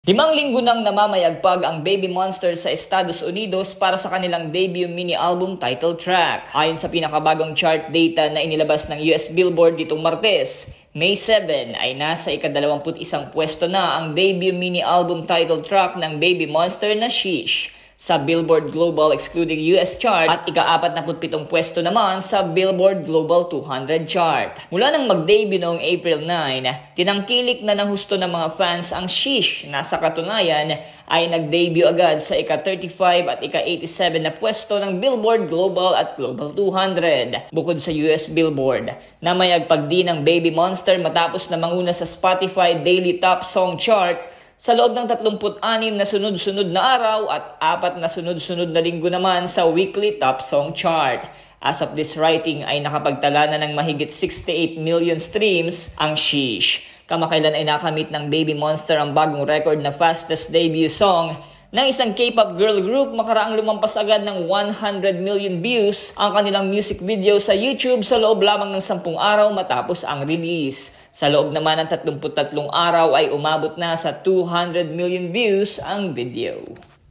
Limang linggo nang namamayagpag ang Baby Monster sa Estados Unidos para sa kanilang debut mini-album title track. Ayon sa pinakabagong chart data na inilabas ng US Billboard ditong Martes, May 7 ay nasa ika-21 pwesto na ang debut mini-album title track ng Baby Monster na Sheesh sa Billboard Global excluding US chart at ika-47 pwesto naman sa Billboard Global 200 chart. Mula nang mag-debut noong April 9, tinangkilik na ng husto ng mga fans ang Sheesh na sa katunayan ay nag-debut agad sa ika-35 at ika-87 na pwesto ng Billboard Global at Global 200. Bukod sa US Billboard, namayagpag din ang Baby Monster matapos na manguna sa Spotify Daily Top Song Chart sa loob ng 36 na sunod-sunod na araw at 4 na sunod-sunod na linggo naman sa Weekly Top Song Chart. As of this writing ay nakapagtala na ng mahigit 68 million streams ang Sheesh. Kamakailan ay nakamit ng Baby Monster ang bagong record na fastest debut song ng isang K-pop girl group makaraang lumampas agad ng 100 million views ang kanilang music video sa YouTube sa loob lamang ng 10 araw matapos ang release. Sa loob naman ng 33 araw ay umabot na sa 200 million views ang video.